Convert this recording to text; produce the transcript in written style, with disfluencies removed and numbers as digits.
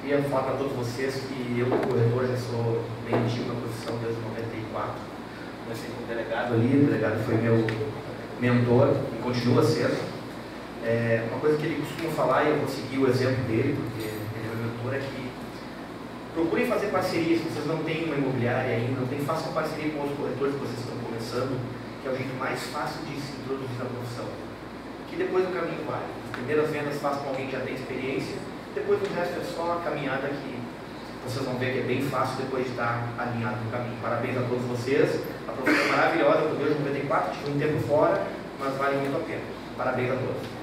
Queria falar para todos vocês que eu, como corretor, já sou bem antigo na profissão desde 94. Comecei como delegado ali, o delegado foi meu mentor e continua sendo. Uma coisa que ele costuma falar, e eu vou seguir o exemplo dele, porque ele é meu mentor, é que procurem fazer parcerias. Se vocês não têm uma imobiliária ainda, façam parceria com os corretores que vocês estão começando, que é o jeito mais fácil de se introduzir na profissão. Que depois o caminho vai. As primeiras vendas façam com alguém que já tem experiência, depois o resto é só a caminhada que vocês vão ver que é bem fácil depois de estar alinhado no caminho. Parabéns a todos vocês, a profissão é maravilhosa, eu desde 94, tive um tempo fora, mas vale muito a pena. Parabéns a todos.